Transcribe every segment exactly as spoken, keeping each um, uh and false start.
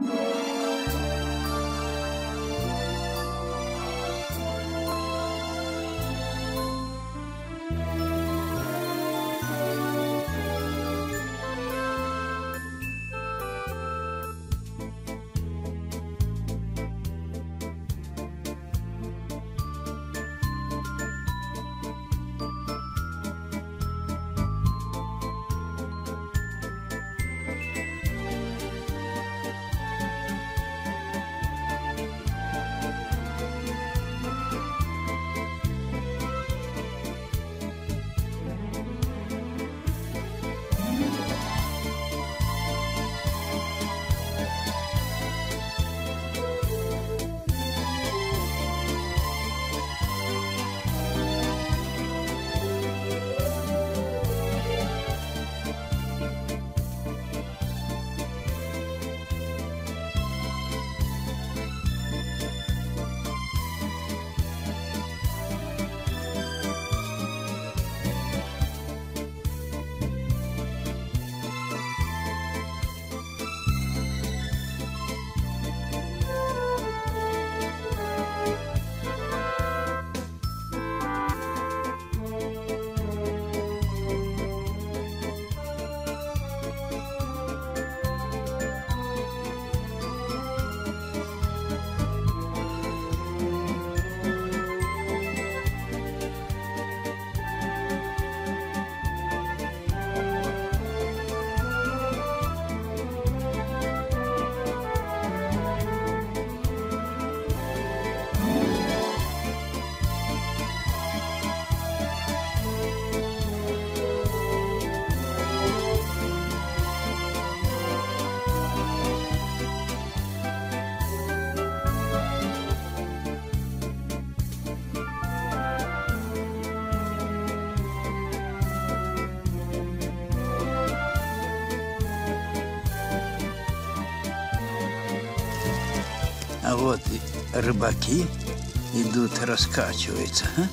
А вот и рыбаки идут, раскачиваются. А?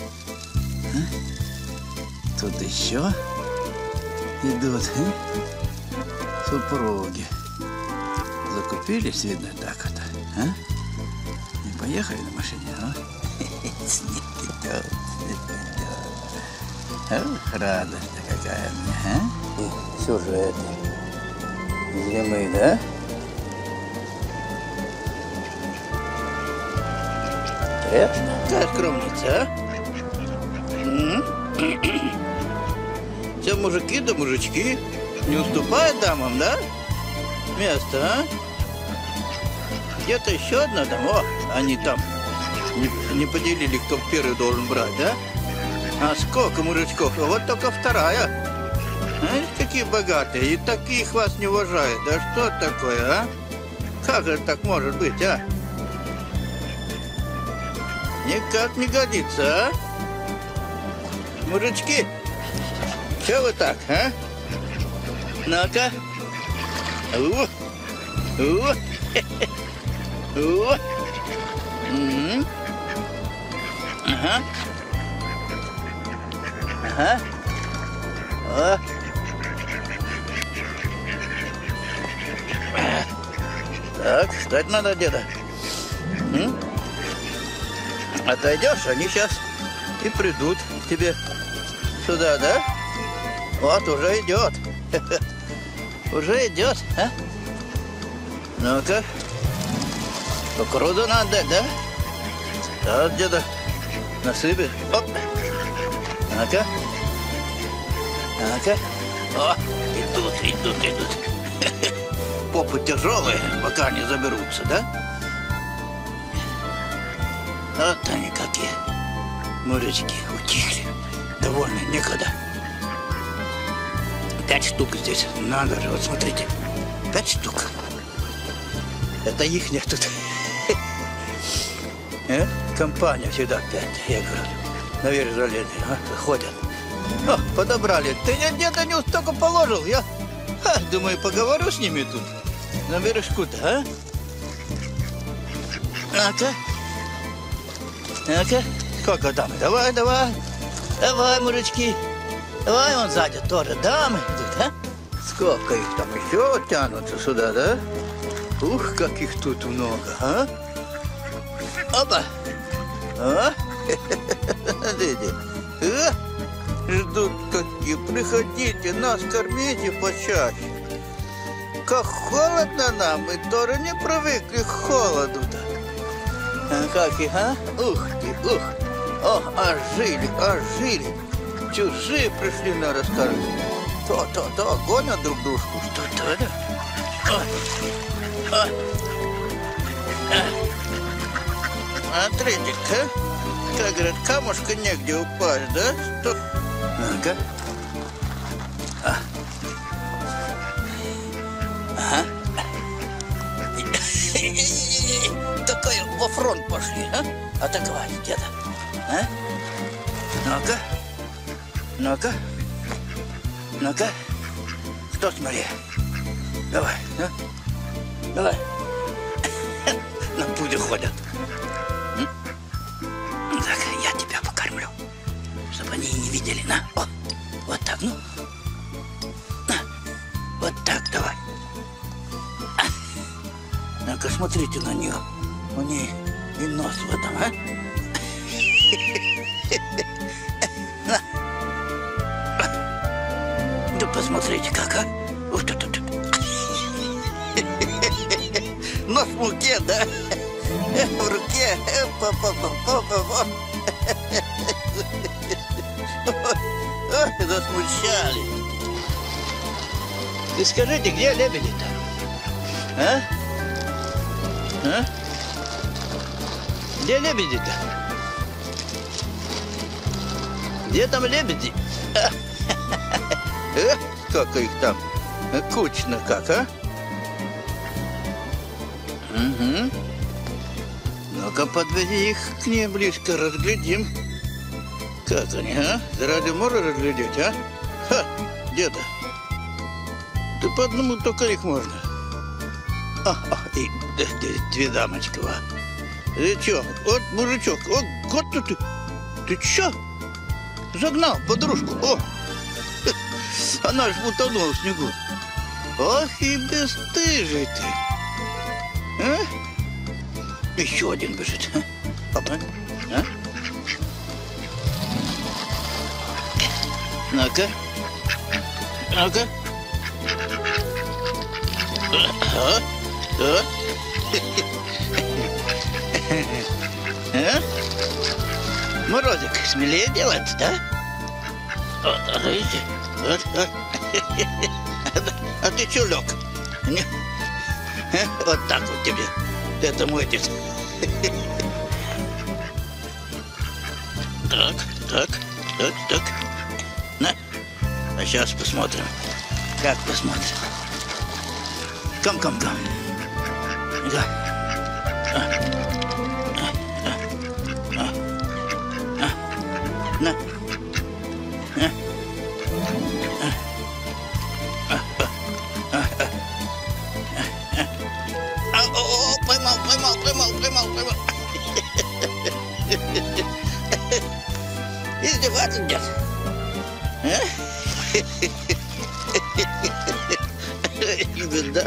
А? Тут еще идут а? Супруги. Закупились, видно, так вот. А? И поехали на машине, а? Снег идет, снег идет. Ох, радость-то какая мне, а? И сюжет зимы, да? Интересно. Какая скромница, а? Все мужики да мужички не уступают дамам, да? Место, а? Где-то еще одна дама. О, они там не, не поделили, кто первый должен брать, да? А сколько мужичков? А вот только вторая. А, какие богатые. И таких вас не уважают. Да что такое, а? Как же так может быть, а? Никак не годится, а? Мужички, что вы так, а? Ну-ка. У, у, у. Угу. Ага. Ага. О. Так, встать надо, деда. М? Отойдешь, они сейчас и придут к тебе сюда, да? Вот, уже идет. Уже идет, а? Ну-ка. Кукурузу надо, да? Да, деда, насыпи. Оп. Ну-ка. Ну-ка. О, идут, идут, идут. Попы тяжелые, пока не заберутся, да? Вот они какие. Мужички утихли. Довольно некогда. Пять штук здесь. Надо же, вот смотрите. Пять штук. Это их нет тут. Э? Компания всегда пять, я говорю. Наверх залезли, а? Ходят. О, подобрали. Ты где-то не столько положил. Я, ха, думаю, поговорю с ними тут. На бережку-то, а? Ну-ка. Ну-ка. Сколько дамы? Давай, давай. Давай, мужички. Давай, вон сзади тоже дамы идут, а? Сколько их там еще тянутся сюда, да? Ух, как их тут много, а? Оба! А? Смотрите. А? Ждут какие. Приходите, нас кормите почаще. Как холодно нам, мы тоже не привыкли к холоду-то. А как их, а? Ух ты, ух. О, ожили, ожили. Чужие пришли на рассказать. То-то-то, гонят друг дружку. Что-то, да? О, о. А. Смотрите-ка, как говорят, камушка негде упасть, да? Стоп. Ну-ка. А. Ага. Какая во фронт пошли, а? Атаковать где-то. А? Ну-ка. Ну-ка. Ну-ка. Кто смотри? Давай, а? Давай. На пуде ходят. М? Так, я тебя покормлю. Чтобы они не видели. На. О, вот так, ну. На. Вот так, давай. Ну-ка, смотрите на нее. У нее и нос в этом, а? Да посмотрите, как, а? Вот тут, тут. Нос в муке, да? В руке. Ой, засмущали. И скажите, где лебеди-то? А? А? Где лебеди-то? Где там лебеди? Как их там кучно как, а? Угу. Ну-ка, подведи их к ней близко, разглядим. Как они, а? Ради можно разглядеть, а? Ха, деда. Да по одному только их можно. А, а, и да, да, две дамочки, а. Ты чё? Вот, мужичок, вот, вот ты, ты чё? Загнал подружку, о! Она ж утонула в снегу. Ох и бесстыжий ты. А? Еще один бежит. Папа, а? Ну-ка. Ну-ка. А? А? А? Морозик, смелее делать, да? Вот, видите? Вот, вот. А ты чё лёг? Вот так вот тебе. Это мой отец. Так, так, так, так. На. А сейчас посмотрим. Как посмотрим? Ком, ком, ком. Да. А. А. А. А. На. А. О, поймал, поймал, поймал, поймал, поймал. Издеваться где-то? Да.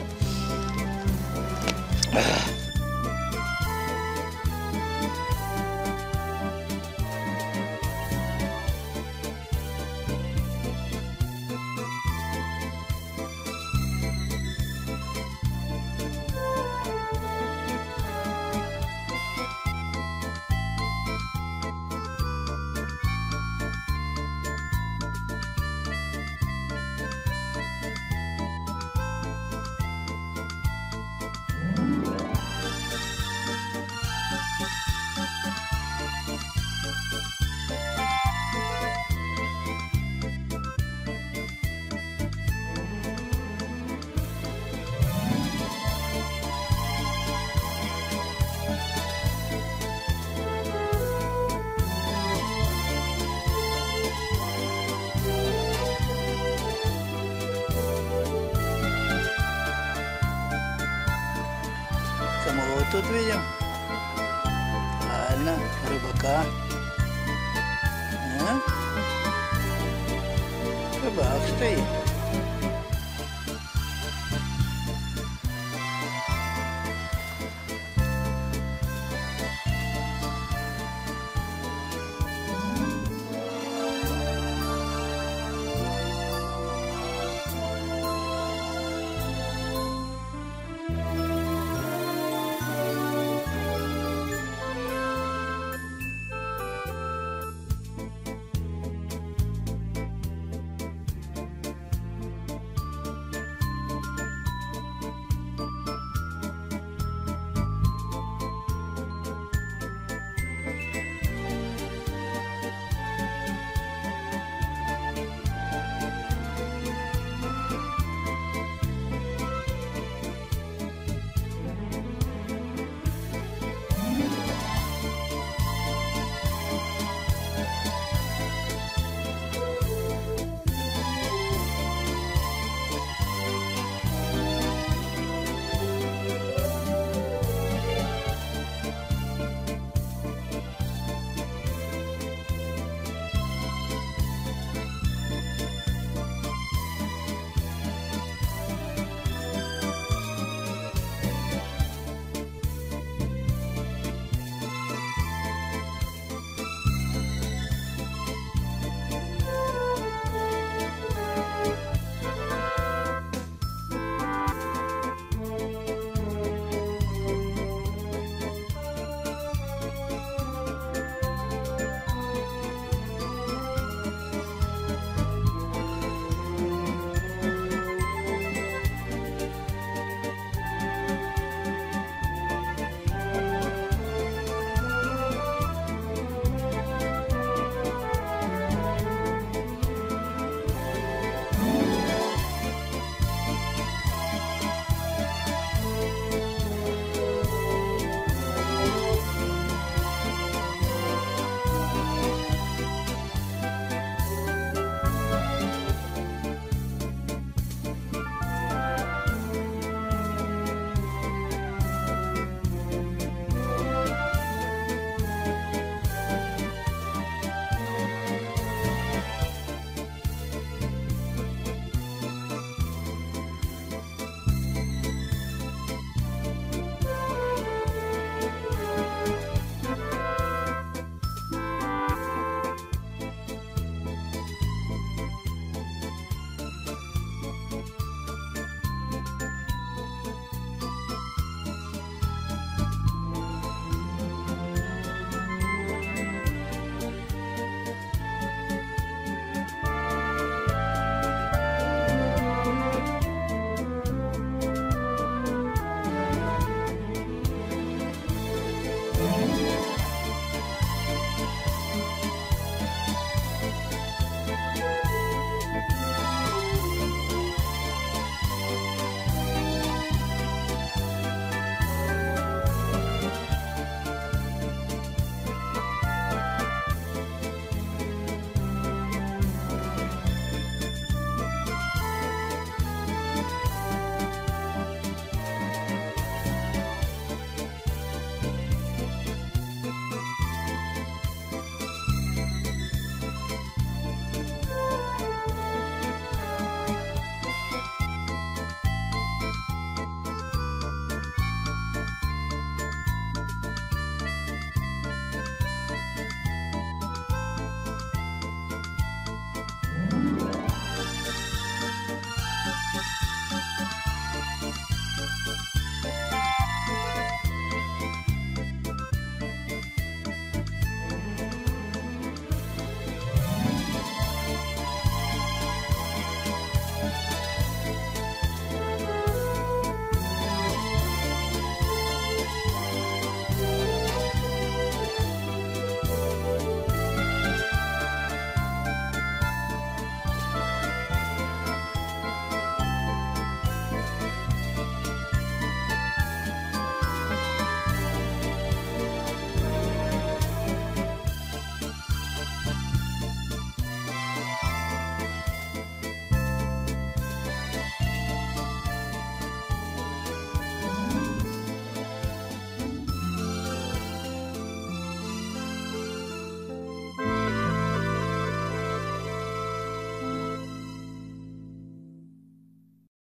Самого вот тут видим. Правильно, рыбака. А? Рыбак стоит.